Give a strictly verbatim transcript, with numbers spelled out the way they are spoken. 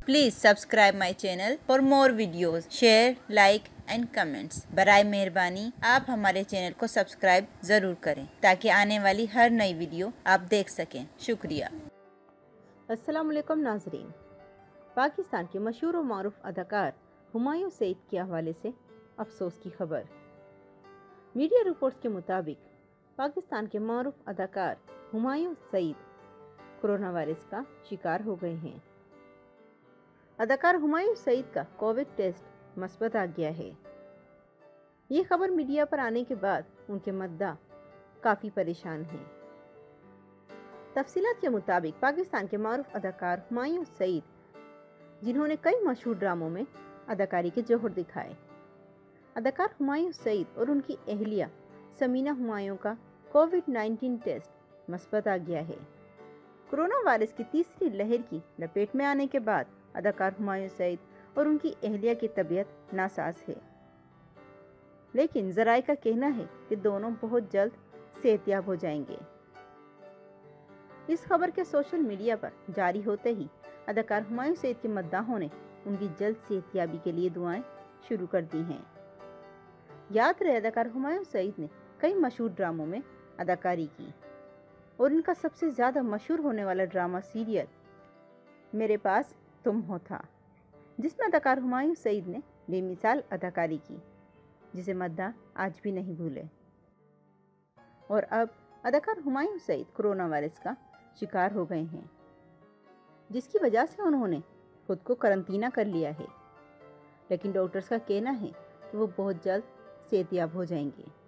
Please subscribe my channel for more videos. Share, like and comments. बराए मेहरबानी आप हमारे चैनल को सब्सक्राइब जरूर करें ताकि आने वाली हर नई वीडियो आप देख सकें। शुक्रिया। अस्सलाम वालेकुम नाजरीन। पाकिस्तान के मशहूर और मारूफ अदाकार हुमायूं सईद के हवाले से अफसोस की खबर। मीडिया रिपोर्ट्स के मुताबिक पाकिस्तान के मारूफ अदाकार हुमायूं सईद कोरोना वायरस का शिकार हो गए हैं। अदाकार हुमायूं सईद का कोविड टेस्ट मस्बत आ गया है। ये खबर मीडिया पर आने के बाद उनके मद्दा काफ़ी परेशान हैं। तफसीलात के मुताबिक पाकिस्तान के मारूफ अदाकार हुमायूं सईद, जिन्होंने कई मशहूर ड्रामों में अदाकारी के जोहर दिखाए, अदाकार हुमायूं सईद और उनकी अहलिया समीना हुमायूं का कोविड नाइन्टीन टेस्ट मस्बत आ गया है। कोरोना वायरस की तीसरी लहर की लपेट में आने के बाद अदाकार हुमायूं सईद और उनकी अहलिया की तबीयत नासाज है, लेकिन जराए का कहना है कि दोनों बहुत जल्द सेहतयाब हो जाएंगे। इस खबर के सोशल मीडिया पर जारी होते ही अदाकार हुमायूं सईद के मद्दाहों ने उनकी जल्द सेहतयाबी के लिए दुआएं शुरू कर दी हैं। याद रहे, अदाकार हुमायूं सईद ने कई मशहूर ड्रामों में अदाकारी की और इनका सबसे ज़्यादा मशहूर होने वाला ड्रामा सीरियल मेरे पास तुम हो था, जिसमें अदाकार हुमायूं सईद ने बेमिसाल अदाकारी की, जिसे मद्दा आज भी नहीं भूले। और अब अदाकार हुमायूं सईद कोरोना वायरस का शिकार हो गए हैं, जिसकी वजह से उन्होंने खुद को करंतना कर लिया है, लेकिन डॉक्टर्स का कहना है कि वो बहुत जल्द सेहतयाब हो जाएंगे।